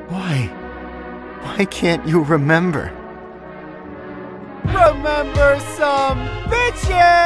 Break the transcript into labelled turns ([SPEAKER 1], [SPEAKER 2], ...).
[SPEAKER 1] Why? Why can't you remember?
[SPEAKER 2] Remember some bitches!